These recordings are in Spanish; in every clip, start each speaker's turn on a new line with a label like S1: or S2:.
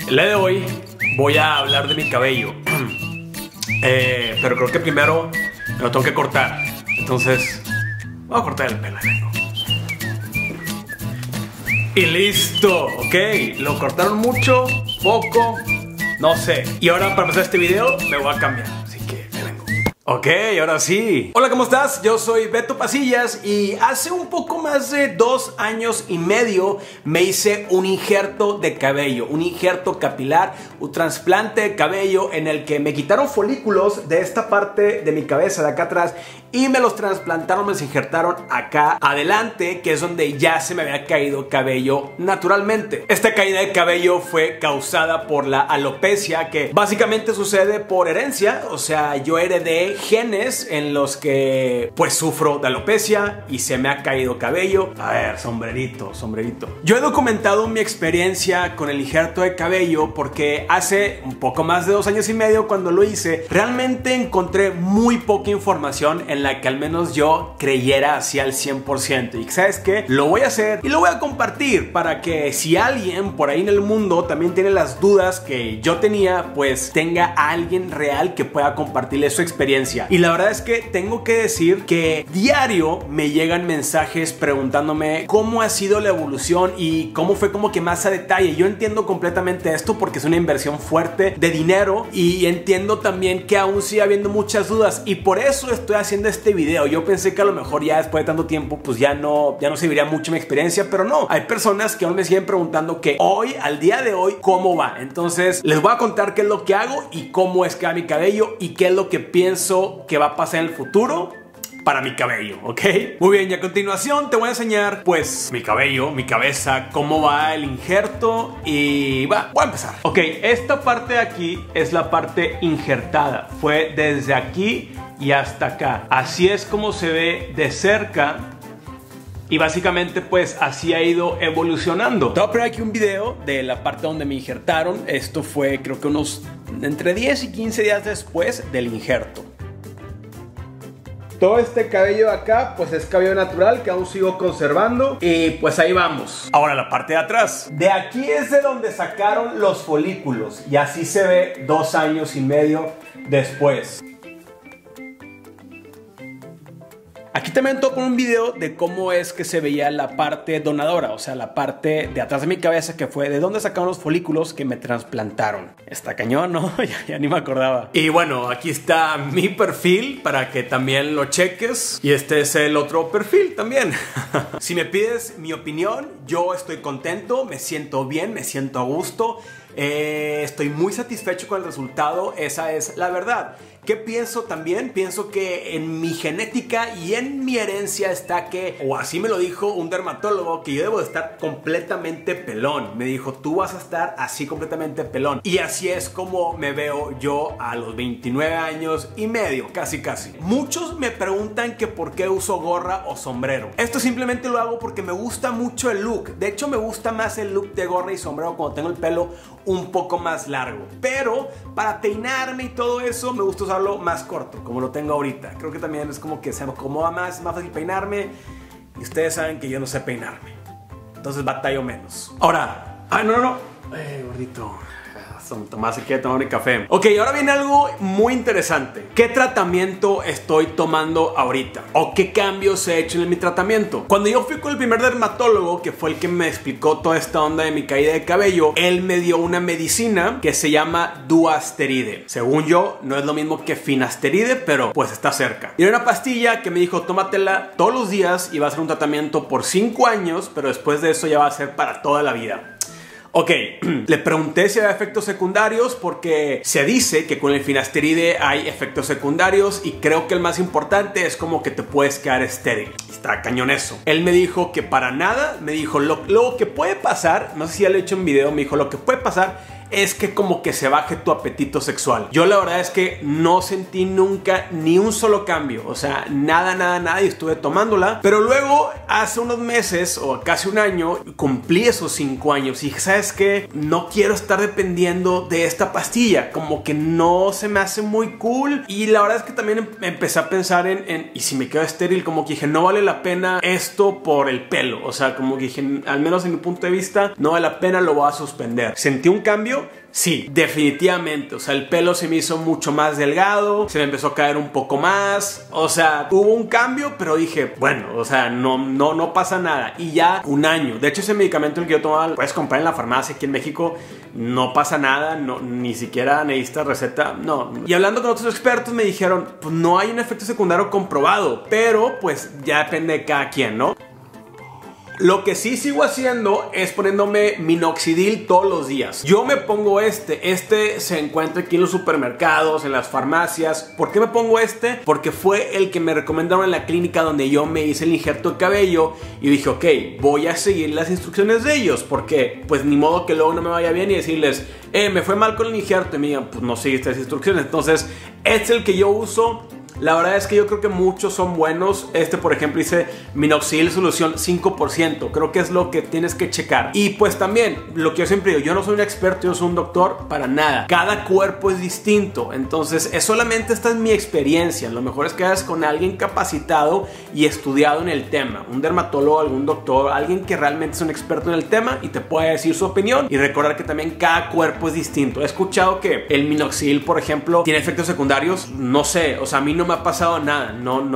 S1: El día de hoy voy a hablar de mi cabello. Pero creo que primero me lo tengo que cortar. Entonces, voy a cortar el pelo. Y listo, ok. Lo cortaron mucho, poco, no sé. Y ahora para empezar este video me voy a cambiar. Así que me vengo. Ok, ahora sí. Hola, ¿cómo estás? Yo soy Beto Pasillas y hace un poco más de 2 años y medio me hice un injerto de cabello, un injerto capilar, un trasplante de cabello en el que me quitaron folículos de esta parte de mi cabeza, de acá atrás, y me los trasplantaron, me los injertaron acá adelante, que es donde ya se me había caído cabello naturalmente. Esta caída de cabello fue causada por la alopecia, que básicamente sucede por herencia. O sea, yo heredé genes en los que pues sufro de alopecia y se me ha caído cabello. A ver, sombrerito. Yo he documentado mi experiencia con el injerto de cabello porque hace un poco más de 2 años y medio, cuando lo hice, realmente encontré muy poca información en la que al menos yo creyera así al 100%. Y ¿sabes qué? Lo voy a hacer y lo voy a compartir para que si alguien por ahí en el mundo también tiene las dudas que yo tenía, pues tenga a alguien real que pueda compartirle su experiencia. Y la verdad es que tengo que decir que diario me llegan mensajes preguntándome cómo ha sido la evolución y cómo fue como que más a detalle. Yo entiendo completamente esto porque es una inversión fuerte de dinero y entiendo también que aún sigue habiendo muchas dudas y por eso estoy haciendo este video. Yo pensé que a lo mejor ya después de tanto tiempo pues ya no serviría mucho mi experiencia, pero no, hay personas que aún me siguen preguntando que hoy, al día de hoy, ¿cómo va? Entonces les voy a contar qué es lo que hago y cómo es que va mi cabello y qué es lo que pienso que va a pasar en el futuro para mi cabello, ¿ok? Muy bien, y a continuación te voy a enseñar pues mi cabello, mi cabeza, cómo va el injerto y voy a empezar. Ok, esta parte de aquí es la parte injertada, fue desde aquí y hasta acá. Así es como se ve de cerca. Y básicamente pues así ha ido evolucionando. Te voy a poner aquí un video de la parte donde me injertaron. Esto fue creo que unos entre 10 y 15 días después del injerto. Todo este cabello de acá pues es cabello natural que aún sigo conservando. Y pues ahí vamos. Ahora la parte de atrás. De aquí es de donde sacaron los folículos. Y así se ve 2 años y medio después. Aquí también toco un video de cómo es que se veía la parte donadora, o sea, la parte de atrás de mi cabeza, que fue de donde sacaron los folículos que me trasplantaron. Está cañón, ¿no? ya ni me acordaba. Y bueno, aquí está mi perfil para que también lo cheques. Y este es el otro perfil también. Si me pides mi opinión, yo estoy contento, me siento bien, me siento a gusto. Estoy muy satisfecho con el resultado, esa es la verdad. ¿Qué pienso también? Pienso que en mi genética y en mi herencia está que, o así me lo dijo un dermatólogo, que yo debo de estar completamente pelón. Me dijo, tú vas a estar así completamente pelón. Y así es como me veo yo a los 29 años y medio, casi. Muchos me preguntan que por qué uso gorra o sombrero. Esto simplemente lo hago porque me gusta mucho el look. De hecho, me gusta más el look de gorra y sombrero cuando tengo el pelo un poco más largo. Pero para peinarme y todo eso, me gusta usarlo más corto, como lo tengo ahorita. Creo que también es como que se me acomoda más fácil peinarme. Y ustedes saben que yo no sé peinarme, entonces batallo menos. Ahora, no. Gordito, Tomás se quiere tomar mi café. Ok, ahora viene algo muy interesante. ¿Qué tratamiento estoy tomando ahorita? ¿O qué cambios he hecho en mi tratamiento? Cuando yo fui con el primer dermatólogo, que fue el que me explicó toda esta onda de mi caída de cabello, él me dio una medicina que se llama Duasteride. Según yo, no es lo mismo que Finasteride, pero pues está cerca. Y era una pastilla que me dijo, tómatela todos los días y va a ser un tratamiento por 5 años, pero después de eso ya va a ser para toda la vida. Ok, le pregunté si había efectos secundarios porque se dice que con el finasteride hay efectos secundarios y creo que el más importante es como que te puedes quedar estéril. Está cañón eso. Él me dijo que para nada, me dijo lo que puede pasar, no sé si ya lo he hecho en video, me dijo lo que puede pasar es que como que se baje tu apetito sexual. Yo la verdad es que no sentí nunca ni un solo cambio, o sea, nada, y estuve tomándola, pero luego hace unos meses o casi un año cumplí esos 5 años y dije, ¿sabes qué? No quiero estar dependiendo de esta pastilla, como que no se me hace muy cool. Y la verdad es que también empecé a pensar en y si me quedo estéril, como que dije, no vale la pena esto por el pelo, o sea, como que dije, al menos en mi punto de vista, no vale la pena, lo voy a suspender. Sentí un cambio cambio? Sí, definitivamente. O sea, el pelo se me hizo mucho más delgado, se me empezó a caer un poco más. O sea, hubo un cambio, pero dije, bueno, o sea, no pasa nada. Y ya un año. De hecho, ese medicamento el que yo tomaba lo puedes comprar en la farmacia aquí en México. No pasa nada, ni siquiera necesitas receta, no. Y hablando con otros expertos me dijeron, pues no hay un efecto secundario comprobado, pero pues ya depende de cada quien, ¿no? Lo que sí sigo haciendo es poniéndome minoxidil todos los días. Yo me pongo este se encuentra aquí en los supermercados, en las farmacias. ¿Por qué me pongo este? Porque fue el que me recomendaron en la clínica donde yo me hice el injerto de cabello y dije, ok, voy a seguir las instrucciones de ellos, porque pues ni modo que luego no me vaya bien y decirles, me fue mal con el injerto, y me digan, pues no seguiste las instrucciones. Entonces, este es el que yo uso. La verdad es que yo creo que muchos son buenos. Este, por ejemplo, dice minoxidil solución 5%. Creo que es lo que tienes que checar. Y pues también, lo que yo siempre digo, yo no soy un experto, yo soy un doctor, para nada. Cada cuerpo es distinto. Entonces, esta es mi experiencia. Lo mejor es que hagas con alguien capacitado y estudiado en el tema. Un dermatólogo, algún doctor, alguien que realmente es un experto en el tema y te pueda decir su opinión. Y recordar que también cada cuerpo es distinto. He escuchado que el minoxidil, por ejemplo, tiene efectos secundarios. No sé, o sea, a mí no me ha pasado nada,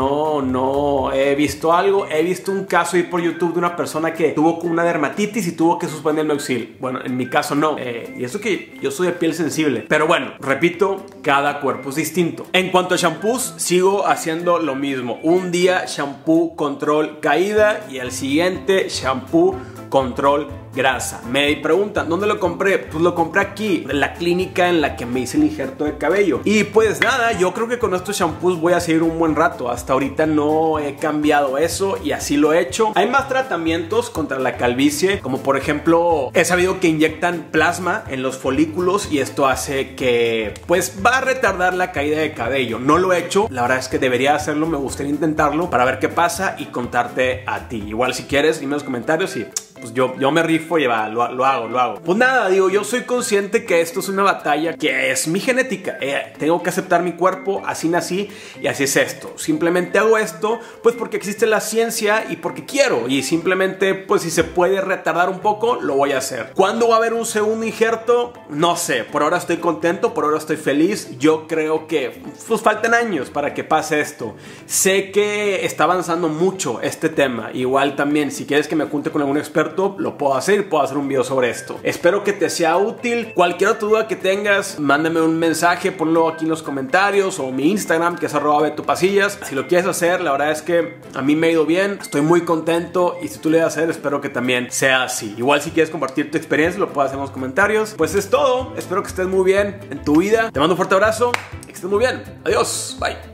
S1: no he visto algo. He visto un caso ahí por YouTube de una persona que tuvo una dermatitis y tuvo que suspender el minoxidil. Bueno, en mi caso no, y eso que yo soy de piel sensible, pero bueno, repito, cada cuerpo es distinto. En cuanto a shampoos, sigo haciendo lo mismo. Un día shampoo control caída y al siguiente shampoo control grasa. Me preguntan, ¿dónde lo compré? Pues lo compré aquí, en la clínica en la que me hice el injerto de cabello. Y pues nada, yo creo que con estos shampoos voy a seguir un buen rato. Hasta ahorita no he cambiado eso y así lo he hecho. Hay más tratamientos contra la calvicie, como por ejemplo, he sabido que inyectan plasma en los folículos y esto hace que pues va a retardar la caída de cabello. No lo he hecho, la verdad es que debería hacerlo, me gustaría intentarlo para ver qué pasa y contarte a ti. Igual si quieres, dime en los comentarios y pues yo me rifo y va, lo hago. Pues nada, digo, yo soy consciente que esto es una batalla que es mi genética. Tengo que aceptar mi cuerpo, así nací y así es esto. Simplemente hago esto pues porque existe la ciencia y porque quiero. Y simplemente pues si se puede retardar un poco, lo voy a hacer. ¿Cuándo va a haber un segundo injerto? No sé, por ahora estoy contento, por ahora estoy feliz. Yo creo que pues faltan años para que pase esto. Sé que está avanzando mucho este tema. Igual también, si quieres que me junte con algún experto, lo puedo hacer un video sobre esto. Espero que te sea útil. Cualquier otra duda que tengas, mándame un mensaje, ponlo aquí en los comentarios o mi Instagram, que es @betopasillas. Si lo quieres hacer, la verdad es que a mí me ha ido bien, estoy muy contento y si tú le vas a hacer, espero que también sea así. Igual si quieres compartir tu experiencia, lo puedes hacer en los comentarios. Pues es todo, espero que estés muy bien en tu vida. Te mando un fuerte abrazo y que estés muy bien. Adiós, bye.